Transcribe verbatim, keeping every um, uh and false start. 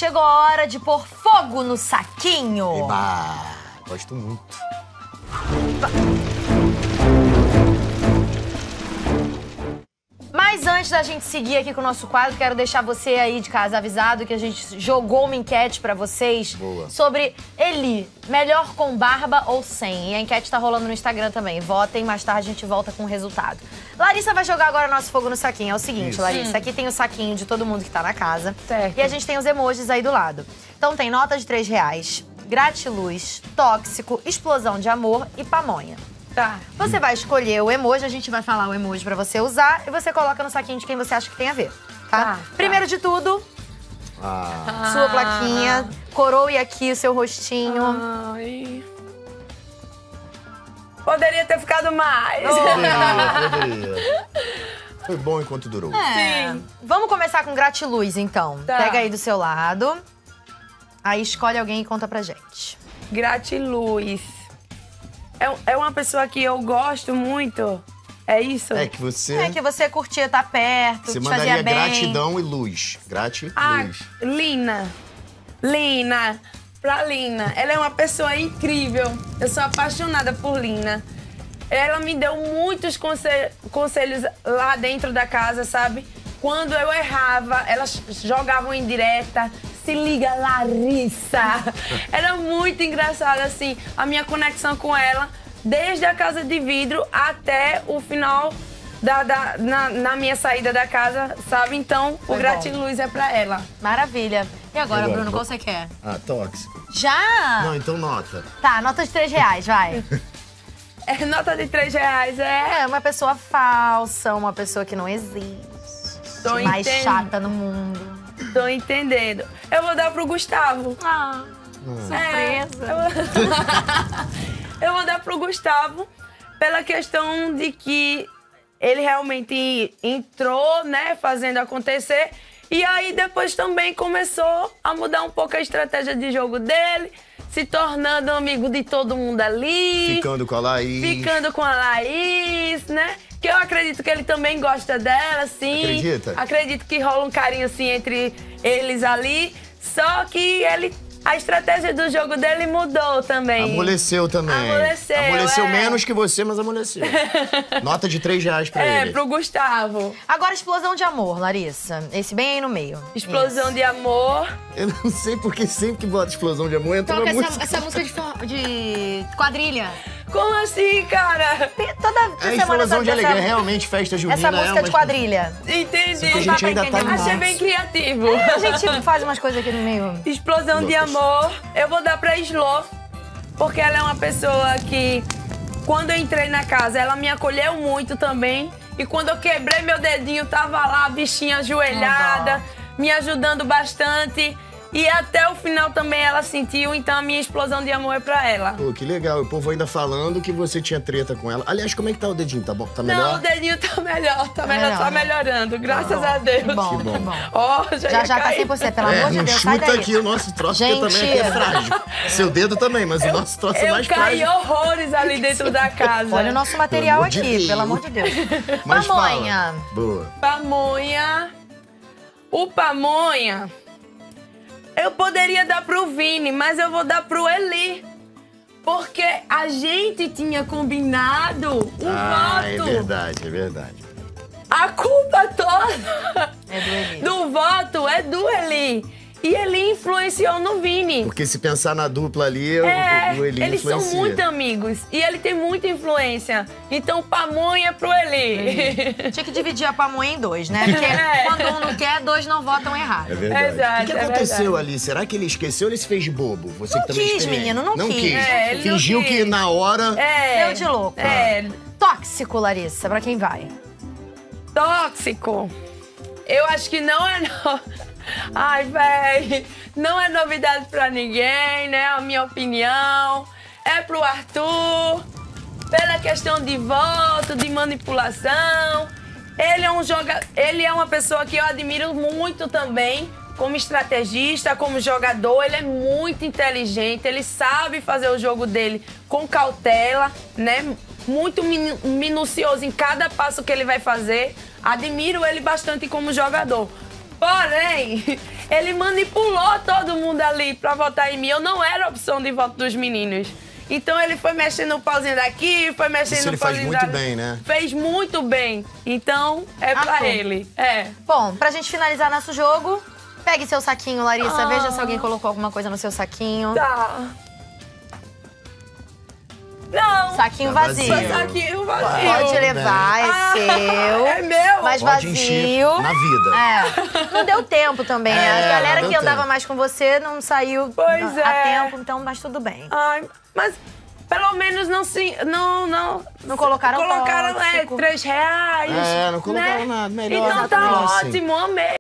Chegou a hora de pôr fogo no saquinho. Eba, gosto muito. Mas antes da gente seguir aqui com o nosso quadro, quero deixar você aí de casa avisado que a gente jogou uma enquete pra vocês. Boa. Sobre Eli, melhor com barba ou sem? E a enquete tá rolando no Instagram também. Votem, mais tarde a gente volta com o resultado. Larissa vai jogar agora nosso fogo no saquinho. É o seguinte, Isso. Larissa, aqui tem o saquinho de todo mundo que tá na casa. Certo. E a gente tem os emojis aí do lado. Então tem nota de três reais, gratiluz, tóxico, explosão de amor e pamonha. Tá. Você vai escolher o emoji, a gente vai falar o emoji pra você usar e você coloca no saquinho de quem você acha que tem a ver, tá? Tá, Primeiro de tudo, Ah, sua plaquinha, coroe aqui o seu rostinho. Ai. Poderia ter ficado mais. poderia, poderia. Foi bom enquanto durou. É. Sim. Vamos começar com gratiluz, então. Tá. Pega aí do seu lado. Aí escolhe alguém e conta pra gente. Gratiluz. É, é uma pessoa que eu gosto muito. É isso? É que você, É que você curtia estar perto, você te mandaria fazia bem. gratidão e luz. Gratiluz. Ah, Lina. Lina. Pra Lina. Ela é uma pessoa incrível. Eu sou apaixonada por Lina. Ela me deu muitos conselhos, conselhos lá dentro da casa, sabe? Quando eu errava, elas jogavam em direta. Se liga, Larissa! Era muito engraçado, assim, a minha conexão com ela, desde a casa de vidro até o final da, da, na, na minha saída da casa, sabe? Então, Foi o bom. gratiluz é pra ela. Maravilha. E agora, Agora, Bruno, vou- qual você quer? Ah, tóxico. Já? Não, então nota. Tá, nota de três reais, vai. É, nota de três reais, é... É, uma pessoa falsa, uma pessoa que não existe. Tô mais entendendo. chata no mundo. Tô entendendo. Eu vou dar pro Gustavo. Ah, É, surpresa. eu... eu vou dar pro Gustavo pela questão de que ele realmente entrou, né, fazendo acontecer. E aí depois também começou a mudar um pouco a estratégia de jogo dele, se tornando amigo de todo mundo ali. Ficando com a Laís. Ficando com a Laís, né? Que eu acredito que ele também gosta dela, sim. Acredita? Acredito que rola um carinho, assim, entre eles ali. Só que ele... A estratégia do jogo dele mudou também. Amoleceu também. Amoleceu, Amoleceu é. menos que você, mas amoleceu. Nota de três reais pra É, ele. pro Gustavo. Agora, explosão de amor, Larissa. Esse bem aí no meio. Explosão Isso. de amor. Eu não sei porque sempre que bota explosão de amor, entra Toca uma essa, música. essa música de, for- de quadrilha. Como assim, cara? Tem Toda É semana explosão essa, de alegria, essa, realmente festa junina. essa música é de uma- quadrilha. Entendi. A gente ainda tá no Achei março. bem criativo. A gente faz umas coisas aqui no meio. Explosão de Loucas. amor. Eu vou dar pra Slo, porque ela é uma pessoa que, quando eu entrei na casa, ela me acolheu muito também. E quando eu quebrei meu dedinho, tava lá a bichinha ajoelhada, me ajudando bastante. E até o final também ela sentiu, então a minha explosão de amor é pra ela. Pô, que legal. O povo ainda falando que você tinha treta com ela. Aliás, como é que tá o dedinho? Tá bom? Tá melhor? Não, o dedinho tá melhor, tá, melhor, melhor, tá né? melhorando, graças Que bom, a Deus. Que bom, Que bom. que bom. Ó, já Já ia já tá cair. cem por cento, pelo É, amor de não Deus, sai chuta daí. aqui o nosso troço, porque Gente. também aqui é frágil. Seu dedo também, mas o nosso troço é Eu mais caí frágil. horrores ali dentro da casa. Olha o nosso material Pelo amor de aqui, Deus. pelo amor de Deus. Mas Pamonha. fala. Boa. Pamonha. O pamonha, eu poderia dar pro Vini, mas eu vou dar pro Eli. Porque a gente tinha combinado o Ah, é voto. verdade, é verdade. A culpa toda É do Eli. do voto é do Eli. E ele influenciou no Vini. Porque se pensar na dupla ali, É, o, o Eli eles influencia. são muito amigos. E ele tem muita influência. Então, pamonha é pro Eli. Tinha que dividir a pamonha em dois, né? Porque É. quando um não quer, dois não votam errado. É verdade. Exato, o que, que é aconteceu verdade. ali? Será que ele esqueceu ou ele se fez de bobo? Você Não que também é quis, experiente. menino, não quis. É, ele não Fingiu quis. que na hora... É. Deu de louco. É. Tóxico, Larissa, pra quem vai? Tóxico. Eu acho que não é... No... Ai, véi. Não é novidade pra ninguém, né? A minha opinião. É pro Arthur. Pela questão de voto, de manipulação. Ele é um joga... Ele é uma pessoa que eu admiro muito também. Como estrategista, como jogador. Ele é muito inteligente. Ele sabe fazer o jogo dele com cautela, né? Muito minu- minucioso em cada passo que ele vai fazer. Admiro ele bastante como jogador. Porém, ele manipulou todo mundo ali pra votar em mim. Eu não era opção de voto dos meninos. Então ele foi mexendo no pauzinho daqui, foi mexendo Isso no ele faz pauzinho muito da... bem, né? Fez muito bem. Então, é pra Arthur. ele. É. Bom, pra gente finalizar nosso jogo, pegue seu saquinho, Larissa. Ah. Veja se alguém colocou alguma coisa no seu saquinho. Tá. Não. Saquinho Tá vazio. vazio. Foi saquinho vazio. Pode levar, é Ah, seu. é meu. Mas Pode encher vazio. na vida. É. Não deu tempo também, né? É, A galera não que deu andava tempo. mais com você não saiu Pois a é. tempo, então, mas tudo bem. Ai, mas pelo menos não se. Não, não. Não colocaram Colocaram, é, tóxico. três reais. É, não colocaram né? nada. Melhor, Então tá melhor assim. ótimo, amei.